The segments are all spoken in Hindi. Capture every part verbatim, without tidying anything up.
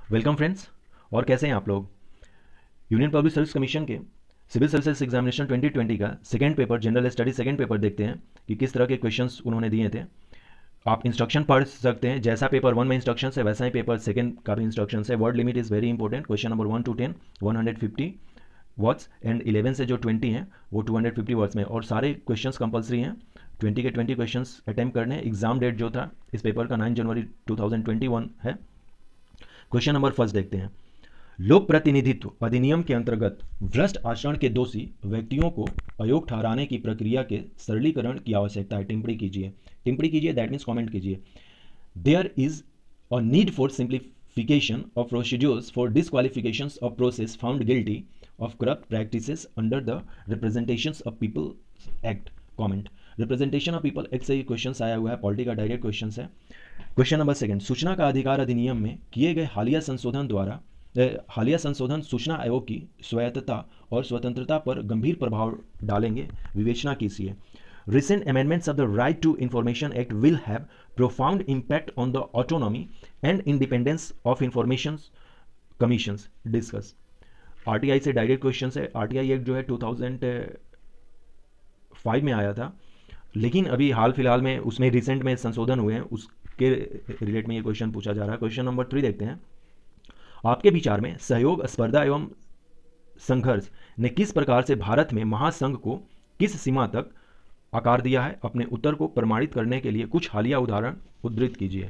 Welcome friends. और कैसे हैं आप लोग। यूनियन पब्लिक सर्विस कमीशन के civil services examination twenty twenty का second paper general study second paper देखते हैं कि किस तरह के क्वेश्चंस उन्होंने दिए थे। आप इंस्ट्रक्शन पढ़ सकते हैं, जैसा पेपर वन में इंस्ट्रक्शन है वैसा ही पेपर सेकंड का भी इंस्ट्रक्शन है। Word limit is very important. Question number one to ten one hundred fifty words and eleven से जो ट्वेंटी हैं वो टू हंड्रेड फिफ्टी वर्ड्स में, और सारे क्वेश्चंस कंपलसरी हैं। ट्वेंटी के ट्वेंटी क्वेश्चंस अटैम्प्ट करने हैं। एग्जाम डेट जो था इस पेपर का nine January two thousand twenty one है। क्वेश्चन नंबर फर्स्ट देखते हैं। लोक प्रतिनिधित्व अधिनियम के अंतर्गत भ्रष्ट आचरण के दोषी व्यक्तियों को अयोग्य ठहराने की प्रक्रिया के सरलीकरण की आवश्यकता है। टिप्पणी कीजिए, टिप्पणी कीजिए, दैट मीन्स कमेंट कीजिए। There is a need for simplification of procedures for disqualification of process found guilty of corrupt practices under the representation of people act. Comment. Representation of people act से ये क्वेश्चन आया हुआ है, पॉलिटी का डायरेक्ट क्वेश्चन है। Question number second. सूचना का अधिकार अधिनियम में किए गए हालिया संशोधन द्वारा हालिया संशोधन सूचना आयोग की स्वायत्तता और स्वतंत्रता पर गंभीर प्रभाव डालेंगे। विवेचना कीजिए। Recent amendments of the Right to Information Act will have profound impact on the autonomy and independence of information commissions. Discuss. RTI से डायरेक्ट क्वेश्चन है। आरटीआई एक्ट जो है टू थाउजेंड फाइव में आया था, लेकिन अभी हाल फिलहाल में उसमें रिसेंट में संशोधन हुए हैं, उसके रिलेट में ये क्वेश्चन पूछा जा रहा है। क्वेश्चन नंबर थ्री देखते हैं। आपके विचार में सहयोग, स्पर्धा एवं संघर्ष ने किस प्रकार से भारत में महासंघ को किस सीमा तक आकार दिया है? अपने उत्तर को प्रमाणित करने के लिए कुछ हालिया उदाहरण उद्धृत कीजिए।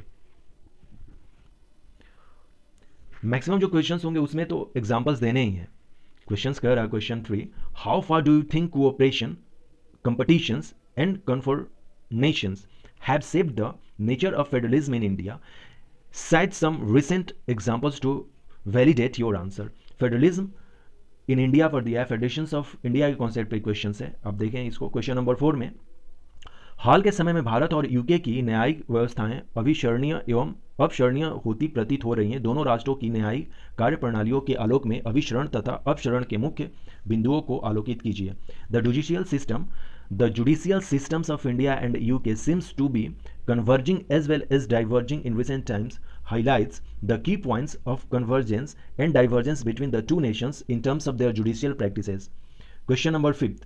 मैक्सिमम जो क्वेश्चंस होंगे उसमें तो एग्जांपल्स देने ही हैं। क्वेश्चंस कह रहा है question three, how far do you think cooperation, competitions and confederations have shaped the nature of federalism in India? Cite some recent examples to validate your answer. Federalism in India पर दिया है, फेडरेशंस ऑफ इंडिया के कॉन्सेप्ट पे क्वेश्चन है। अब देखें इसको। क्वेश्चन नंबर फोर में, हाल के समय में भारत और यूके की न्यायिक व्यवस्थाएं अभिशरणीय एवं अपशरणीय होती प्रतीत हो रही हैं। दोनों राष्ट्रों की न्यायिक कार्य प्रणालियों के आलोक में अभिशरण तथा अपशरण के मुख्य बिंदुओं को आलोकित कीजिए। The judicial system The judicial systems of India and U K seems to be converging as well as diverging in recent times, highlights the key points of convergence and divergence between the two nations in terms of their judicial practices. Question number fifth.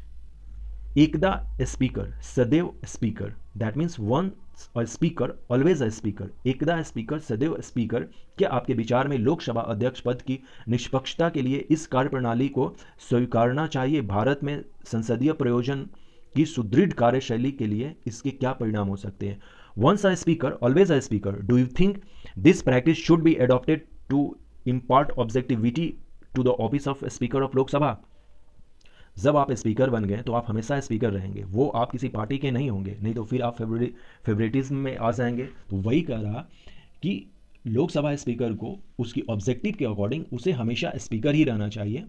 एकदा speaker, सदैव speaker. That means once a speaker, always a speaker. एकदा speaker, सदैव speaker. क्या आपके विचार में लोकसभा अध्यक्ष पद की निष्पक्षता के लिए इस कार्यप्रणाली को स्वीकारना चाहिए? भारत में संसदीय प्रयोजन की सुदृढ़ कार्यशैली के लिए इसके क्या परिणाम हो सकते हैं? Once a speaker, always a speaker. Do you think this practice should be adopted to impart objectivity to the office of Speaker of Lok Sabha? जब आप स्पीकर बन गए तो आप हमेशा स्पीकर रहेंगे, वो आप किसी पार्टी के नहीं होंगे, नहीं तो फिर आप फेवरेट फेवरेटिज्म में आ जाएंगे। तो वही कह रहा कि लोकसभा स्पीकर को उसकी ऑब्जेक्टिव के अकॉर्डिंग उसे हमेशा स्पीकर ही रहना चाहिए।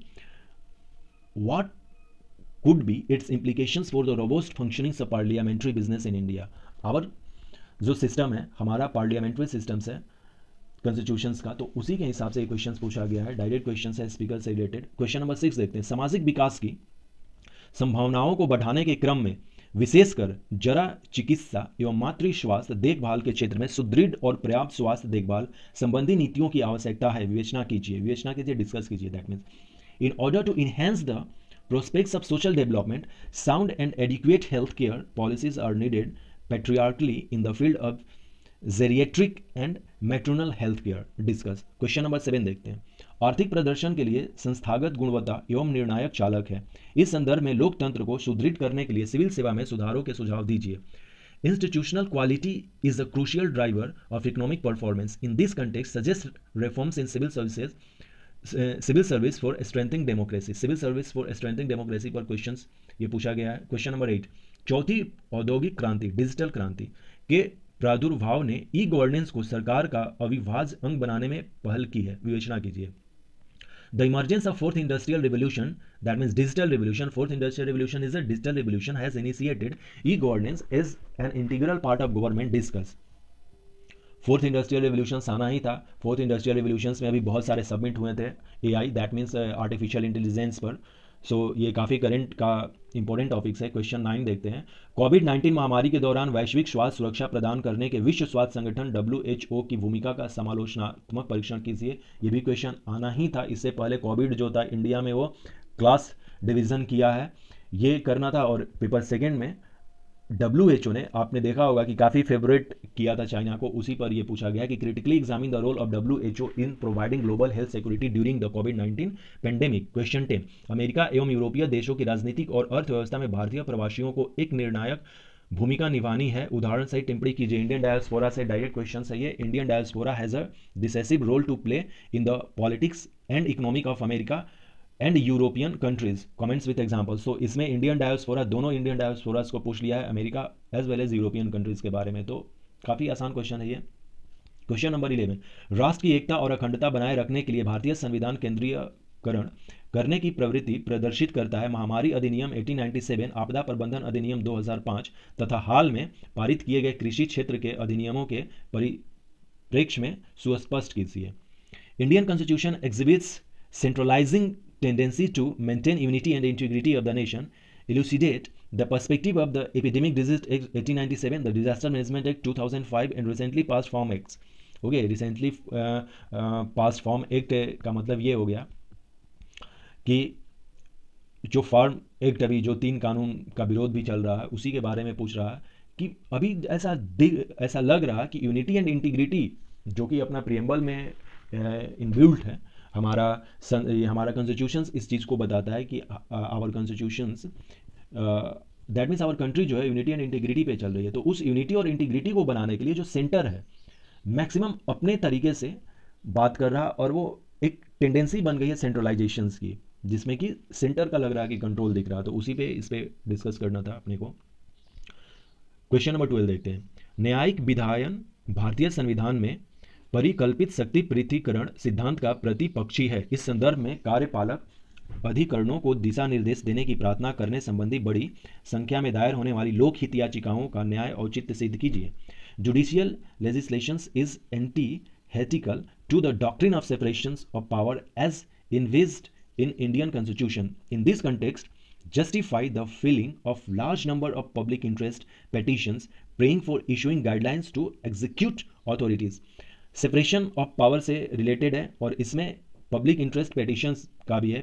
What could be its implications for the robust functioning of parliamentary business in India? Our जो सिस्टम है, हमारा पार्लियामेंट्री सिस्टम्स है कॉन्स्टिट्यूशंस का, तो उसी के हिसाब से ये क्वेश्चन पूछा गया है। डायरेक्ट क्वेश्चन है स्पीकर से रिलेटेड। क्वेश्चन नंबर सिक्स देखते हैं। सामाजिक विकास की संभावनाओं को बढ़ाने के क्रम में विशेषकर जरा चिकित्सा एवं मातृ स्वास्थ्य देखभाल के क्षेत्र में सुदृढ़ और पर्याप्त स्वास्थ्य देखभाल संबंधी नीतियों की आवश्यकता है। विवेचना कीजिए, विवेचना कीजिए, डिस्कस कीजिए। That means in order to enhance the prospects of social development, sound and adequate health care policies are needed patriarchally in the field of geriatric and maternal health care. Discuss. Question number seven देखते हैं। आर्थिक प्रदर्शन के लिए संस्थागत गुणवत्ता एवं निर्णायक चालक है। इस संदर्भ में लोकतंत्र को सुदृढ़ करने के लिए सिविल सेवा में सुधारों के सुझाव दीजिए। Institutional quality is a crucial driver of economic performance. In this context, suggest reforms in civil services, civil service for strengthening democracy. Civil service for strengthening democracy पर क्वेश्चंस ये पूछा गया है। Question number eight. चौथी औद्योगिक क्रांति, डिजिटल क्रांति के प्रादुर्भाव ने ई गवर्नेंस को सरकार का अविभाज्य अंग बनाने में पहल की है। विवेचना कीजिए। The emergence of fourth industrial revolution, that means digital revolution, fourth industrial revolution is a digital revolution, has initiated e governance as an integral part of government. Discuss. Fourth industrial revolution आना ही था। फोर्थ इंडस्ट्रियल रिवोल्यूशन में अभी बहुत सारे सबमिट हुए थे AI, that means artificial intelligence पर। सो so, ये काफ़ी करंट का इंपॉर्टेंट टॉपिक्स है। क्वेश्चन नाइन देखते हैं। कोविड नाइन्टीन महामारी के दौरान वैश्विक स्वास्थ्य सुरक्षा प्रदान करने के विश्व स्वास्थ्य संगठन डब्ल्यू एच ओ की भूमिका का समालोचनात्मक परीक्षण कीजिए। ये भी क्वेश्चन आना ही था। इससे पहले कोविड जो था इंडिया में वो क्लास डिवीज़न किया है, ये करना था। और पेपर सेकेंड में डब्ल्यू एच ओ ने, आपने देखा होगा कि काफ़ी फेवरेट किया था चाइना को, उसी पर यह पूछा गया कि critically examine the role of W H O in providing global health security during the COVID nineteen pandemic. Question ten. America एवं यूरोपीय देशों की राजनीतिक और अर्थव्यवस्था में भारतीय प्रवासियों को एक निर्णायक भूमिका निभानी है, उदाहरण सहित टिप्पणी कीजिए। इंडियन डायस्पोरा से डायरेक्ट क्वेश्चन है ये। Indian diaspora has a decisive role to play in the politics and economic of America and European countries, comments with example. So इसमें इंडियन डायस्पोरा, दोनों इंडियन डायस्पोरास को पूछ लिया है, America as well as European countries के बारे में। तो काफ़ी आसान क्वेश्चन है ये। Question number eleven. राष्ट्र की एकता और अखंडता बनाए रखने के लिए भारतीय संविधान केंद्रीयकरण करने की प्रवृत्ति प्रदर्शित करता है। महामारी अधिनियम अठारह सौ सत्तानवे, आपदा प्रबंधन अधिनियम दो हज़ार पाँच तथा हाल में पारित किए गए कृषि क्षेत्र के अधिनियमों के परिप्रेक्ष्य में सुस्पष्ट कीजिए। Indian constitution exhibits centralizing tendency to maintain unity and integrity of the nation. Elucidate the perspective of the Epidemic Disease Act eighteen ninety-seven, the Disaster Management Act two thousand five and recently passed Farm Acts. Okay, recently uh, uh, passed Farm Act का मतलब ये हो गया कि जो फार्म एक्ट, अभी जो तीन कानून का विरोध भी चल रहा है, उसी के बारे में पूछ रहा है कि अभी ऐसा ऐसा लग रहा कि यूनिटी एंड इंटीग्रिटी जो कि अपना प्रियम्बल में इनबिल्ट है, हमारा हमारा कॉन्स्टिट्यूशंस इस चीज़ को बताता है कि our constitutions, that means our country जो है यूनिटी एंड इंटीग्रिटी पे चल रही है। तो उस यूनिटी और इंटीग्रिटी को बनाने के लिए जो सेंटर है मैक्सिमम अपने तरीके से बात कर रहा, और वो एक टेंडेंसी बन गई है सेंट्रलाइजेशंस की, जिसमें कि सेंटर का लग रहा है कि कंट्रोल दिख रहा है। तो उसी पे इस पे डिस्कस करना था अपने को। क्वेश्चन नंबर ट्वेल्व देखते हैं। न्यायिक विधायन भारतीय संविधान में परिकल्पित शक्ति पृथक्करण सिद्धांत का प्रतिपक्षी है। इस संदर्भ में कार्यपालक अधिकरणों को दिशा निर्देश देने की प्रार्थना करने संबंधी बड़ी संख्या में दायर होने वाली लोकहित याचिकाओं का न्याय औचित्य सिद्ध कीजिए। Judicial legislations is antithetical to the doctrine of separation of power as envisaged in Indian constitution. In this context justify the filling of large number of public interest petitions praying for issuing guidelines to execute authorities। Separation of power से रिलेटेड है और इसमें पब्लिक इंटरेस्ट पेटिशंस का भी है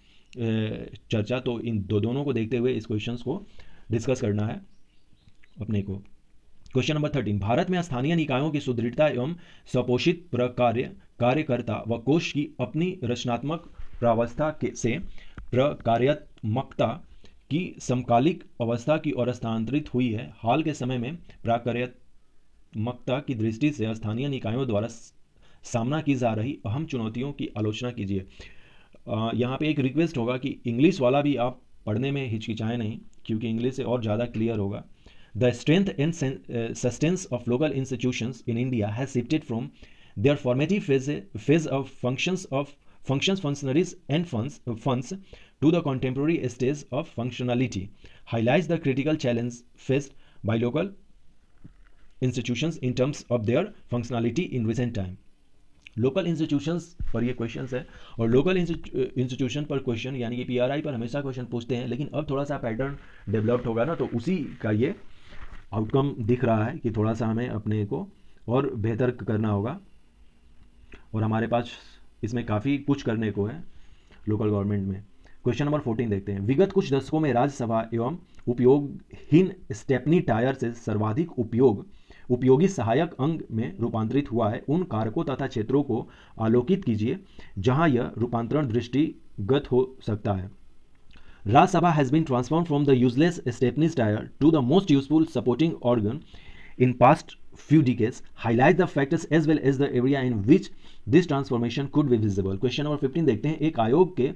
चर्चा। तो इन दो दोनों को देखते हुए इस क्वेश्चंस को डिस्कस करना है अपने को। Question number thirteen. भारत में स्थानीय निकायों की सुदृढ़ता एवं स्वपोषित प्रकार्य कार्यकर्ता व कोष की अपनी रचनात्मक प्रावस्था के से प्रकार्यात्मकता की समकालिक अवस्था की ओर स्थानांतरित हुई है। हाल के समय में प्रकार्यात्मकता की दृष्टि से स्थानीय निकायों द्वारा सामना की जा रही अहम चुनौतियों की आलोचना कीजिए। यहाँ पे एक रिक्वेस्ट होगा कि इंग्लिश वाला भी आप पढ़ने में हिचकिचाएं नहीं, क्योंकि इंग्लिश से और ज़्यादा क्लियर होगा। The strength and sustenance of local institutions in India has shifted from their formative phase phase of functions of functions, functionaries and funds, uh, funds to the contemporary stage of functionality, highlights the critical challenge faced by local institutions in terms of their functionality in recent time। Local institutions पर ये क्वेश्चंस है, और लोकल इंस्टीट्यूशन पर क्वेश्चन यानी कि पीआरआई पर हमेशा क्वेश्चन पूछते हैं, लेकिन अब थोड़ा सा पैटर्न डेवलप्ड होगा ना, तो उसी का ये आउटकम दिख रहा है कि थोड़ा सा हमें अपने को और बेहतर करना होगा, और हमारे पास इसमें काफ़ी कुछ करने को है लोकल गवर्नमेंट में। क्वेश्चन नंबर फोर्टीन देखते हैं। विगत कुछ दशकों में राज्यसभा एवं उपयोगहीन स्टेपनी टायर से सर्वाधिक उपयोग उपयोगी सहायक अंग में रूपांतरित हुआ है। उन कारकों तथा क्षेत्रों को आलोकित कीजिए जहां यह रूपांतरण दृष्टिगत हो सकता है। Rajya Sabha has been transform from the useless stepney tyre to the most useful supporting organ in past few decades, highlight the factors as well as the area in which this transformation could be visible। Question number fifteen देखते हैं। एक आयोग के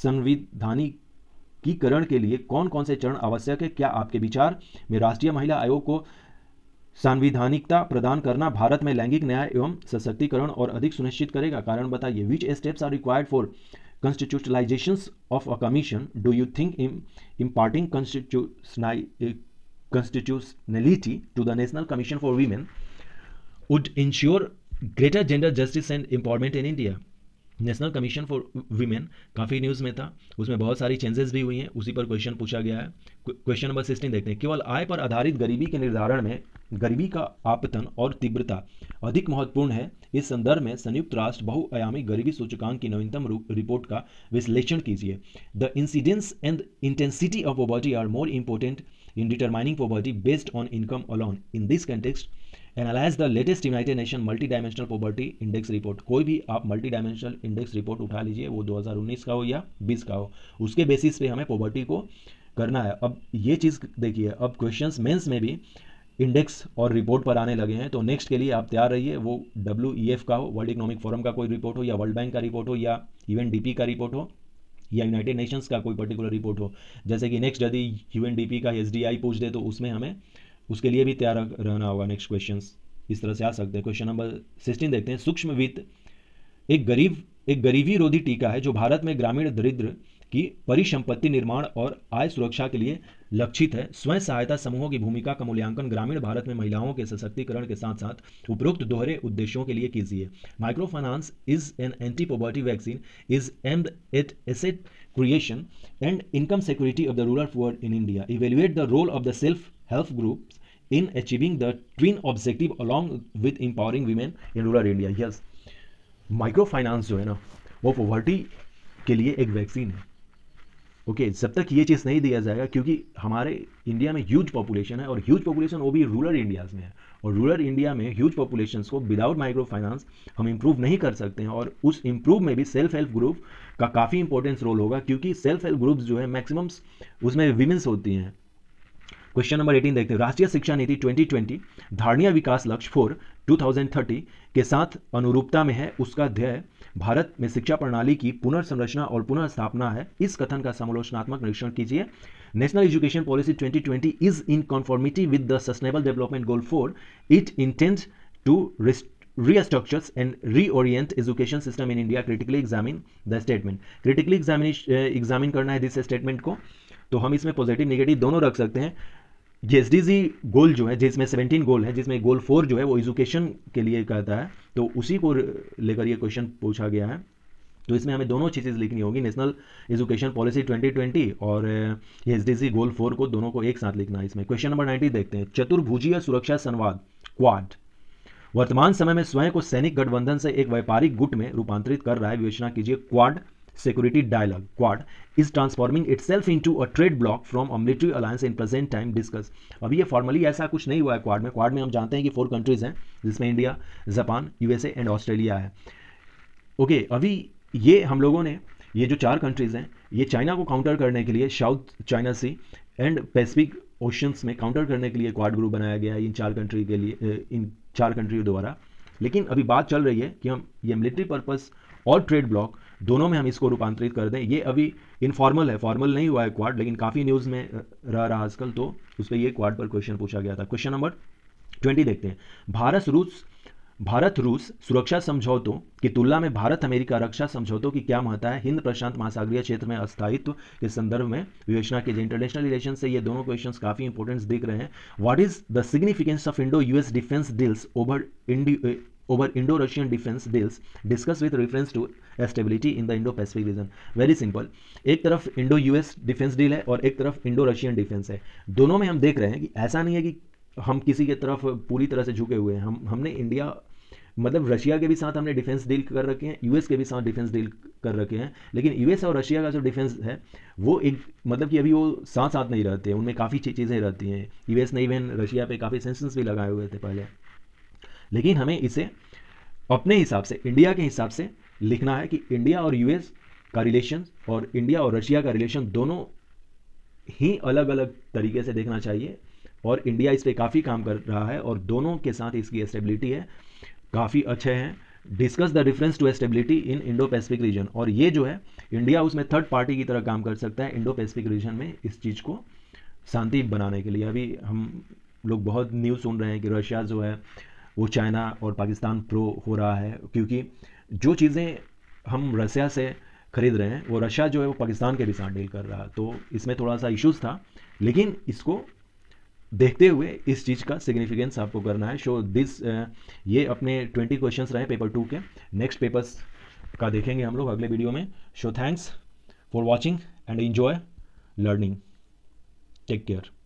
संविधानीकरण के लिए कौन कौन से चरण आवश्यक है? क्या आपके विचार में राष्ट्रीय महिला आयोग को संवैधानिकता प्रदान करना भारत में लैंगिक न्याय एवं सशक्तिकरण और अधिक सुनिश्चित करेगा? कारण बताइए। Which steps are required for constitutionalizations of a commission do you think in imparting constitutional constitutionality to the National Commission for Women would ensure greater gender justice and empowerment in India? National commission for women काफ़ी न्यूज़ में था, उसमें बहुत सारी चेंजेस भी हुई हैं, उसी पर क्वेश्चन पूछा गया है। क्वेश्चन नंबर सिक्सटीन देखते हैं, केवल आय पर आधारित गरीबी के निर्धारण में गरीबी का आपतन और तीव्रता अधिक महत्वपूर्ण है। इस संदर्भ में संयुक्त राष्ट्र बहुआयामी गरीबी सूचकांक की नवीनतम रिपोर्ट का विश्लेषण कीजिए। The incidence and intensity of poverty are more important in determining poverty based on income alone. In this context, analyze the latest United Nations Multidimensional Poverty Index report. कोई भी आप मल्टी डायमेंशनल इंडेक्स रिपोर्ट उठा लीजिए, वो दो हज़ार उन्नीस का हो या बीस का हो, उसके बेसिस पे हमें पॉवर्टी को करना है। अब ये चीज़ देखिए, अब क्वेश्चंस मेंस में भी इंडेक्स और रिपोर्ट पर आने लगे हैं, तो नेक्स्ट के लिए आप तैयार रहिए। वो डब्ल्यू ई एफ का हो, वर्ल्ड इकोनॉमिक फोरम का कोई रिपोर्ट हो, या वर्ल्ड बैंक का रिपोर्ट हो, या यू एन डी पी का रिपोर्ट हो, या यूनाइटेड नेशंस का कोई पर्टिकुलर रिपोर्ट हो। जैसे कि नेक्स्ट यदि यूएनडीपी का एसडीआई पूछ दे तो उसमें हमें उसके लिए भी तैयार रहना होगा। नेक्स्ट क्वेश्चंस इस तरह से आ सकते हैं। क्वेश्चन नंबर सिक्सटीन देखते हैं, सूक्ष्म वित्त एक गरीब एक गरीबी रोधी टीका है जो भारत में ग्रामीण दरिद्र की परिसंपत्ति निर्माण और आय सुरक्षा के लिए लक्षित है। स्वयं सहायता समूहों की भूमिका का मूल्यांकन ग्रामीण भारत में महिलाओं के सशक्तिकरण के साथ साथ उपरोक्त दोहरे उद्देश्यों के लिए कीजिए। Micro finance is an anti poverty vaccine is aimed at asset creation and income security of the rural poor in India. Evaluate the role of the self-help groups in achieving the twin objective along with empowering women in rural India. Yes, micro finance जो है ना, वो पॉवर्टी के लिए एक वैक्सीन है। ओके okay, जब तक ये चीज़ नहीं दिया जाएगा, क्योंकि हमारे इंडिया में ह्यूज पॉपुलेशन है और ह्यूज पॉपुलेशन वो भी रूरल इंडियाज़ में है, और रूरल इंडिया में ह्यूज पॉपुलेशंस को विदाउट माइक्रो फाइनेंस हम इम्प्रूव नहीं कर सकते हैं। और उस इम्प्रूव में भी सेल्फ हेल्प ग्रुप का काफ़ी इंपॉर्टेंस रोल होगा, क्योंकि सेल्फ हेल्प ग्रुप्स जो है मैक्सिमम उसमें विमेंस होती हैं। क्वेश्चन नंबर एटीन देखते हैं, राष्ट्रीय शिक्षा नीति ट्वेंटी ट्वेंटी धारणीय विकास लक्ष्य फोर टू थाउजेंड थर्टी के साथ अनुरूपता में है। उसका ध्येय भारत में शिक्षा प्रणाली की पुनर्संरचना और पुनर्स्थापना है। इस कथन का समालोचनात्मक निरीक्षण कीजिए। National education policy twenty twenty is in conformity with the sustainable development goal four. It intends to restructures and reorient education system in India. Critically examine the statement. Critically examine करना है दिस स्टेटमेंट को, तो हम इसमें पॉजिटिव नेगेटिव दोनों रख सकते हैं। ये एस डी जी गोल जो है, जिसमें सेवनटीन गोल है, जिसमें गोल फोर जो है वो एजुकेशन के लिए कहता है, तो उसी को लेकर ये क्वेश्चन पूछा गया है। तो इसमें हमें दोनों चीज़ें लिखनी होगी, national education policy twenty twenty और ये S D G goal four को, दोनों को एक साथ लिखना है इसमें। क्वेश्चन नंबर नाइनटी देखते हैं, चतुर्भुजीय सुरक्षा संवाद क्वाड वर्तमान समय में स्वयं को सैनिक गठबंधन से एक व्यापारिक गुट में रूपांतरित कर रहा है। विवेचना कीजिए। Quad security dialogue, Quad is transforming itself into a trade bloc from a military alliance in present time discuss. अभी ये फॉर्मली ऐसा कुछ नहीं हुआ है क्वाड में। क्वाड में हम जानते हैं कि फोर कंट्रीज हैं, जिसमें India, Japan, USA and Australia है। ओके okay, अभी ये हम लोगों ने ये जो चार कंट्रीज हैं, ये चाइना को काउंटर करने के लिए, South China Sea and Pacific oceans में काउंटर करने के लिए क्वाड ग्रुप बनाया गया है इन चार कंट्री के लिए, इन चार कंट्रियों द्वारा। लेकिन अभी बात चल रही है कि हम ये मिलिट्री पर्पस और ट्रेड ब्लॉक दोनों में हम इसको रूपांतरित कर दें। ये अभी इनफॉर्मल है, फॉर्मल नहीं हुआ है क्वाड, लेकिन काफ़ी न्यूज़ में रह रहा आजकल, तो उस पर ये क्वाड पर क्वेश्चन पूछा गया था। क्वेश्चन नंबर ट्वेंटी देखते हैं, भारत रूस भारत रूस सुरक्षा समझौतों की तुलना में भारत अमेरिका रक्षा समझौतों की क्या महत्ता है। हिंद प्रशांत महासागरीय क्षेत्र में अस्थायित्व के संदर्भ में विवेचना कीजिए। इंटरनेशनल रिलेशन से ये दोनों क्वेश्चंस काफी इंपॉर्टेंस दिख रहे हैं। What is the significance of Indo US defence deals over Indo over Indo-Russian defense deals discussed with reference to stability in the Indo-Pacific region? Very simple, एक तरफ इंडो यूएस डिफेंस डील है और एक तरफ इंडो रशियन डिफेंस है। दोनों में हम देख रहे हैं कि ऐसा नहीं है कि हम किसी के तरफ पूरी तरह से झुके हुए हैं। हम हमने इंडिया मतलब रशिया के भी साथ हमने डिफेंस डील कर रखे हैं, यूएस के भी साथ डिफेंस डील कर रखे हैं, लेकिन यूएस और रशिया का जो डिफेंस है वो एक मतलब कि अभी वो साथ साथ नहीं रहते हैं, उनमें काफ़ी चीज़ें रहती हैं। यूएस ने इवन रशिया पे काफ़ी सेंक्शंस भी लगाए हुए थे पहले, लेकिन हमें इसे अपने हिसाब से, इंडिया के हिसाब से लिखना है कि इंडिया और यूएस का रिलेशन और इंडिया और रशिया का रिलेशन दोनों ही अलग अलग तरीके से देखना चाहिए, और इंडिया इस पर काफ़ी काम कर रहा है और दोनों के साथ इसकी स्टेबिलिटी है, काफ़ी अच्छे हैं। Discuss the reference to stability in Indo Pacific region, और ये जो है इंडिया उसमें थर्ड पार्टी की तरह काम कर सकता है इंडो पैसिफिक रीजन में इस चीज़ को शांति बनाने के लिए। अभी हम लोग बहुत न्यूज़ सुन रहे हैं कि रशिया जो है वो चाइना और पाकिस्तान प्रो हो रहा है, क्योंकि जो चीज़ें हम रशिया से खरीद रहे हैं वो रशिया जो है वो पाकिस्तान के भी साथ डील कर रहा है, तो इसमें थोड़ा सा इश्यूज़ था, लेकिन इसको देखते हुए इस चीज़ का सिग्निफिकेंस आपको करना है। शो दिस ये अपने ट्वेंटी क्वेश्चंस रहे पेपर टू के। नेक्स्ट पेपर्स का देखेंगे हम लोग अगले वीडियो में. So thanks for watching and enjoy learning. Take care.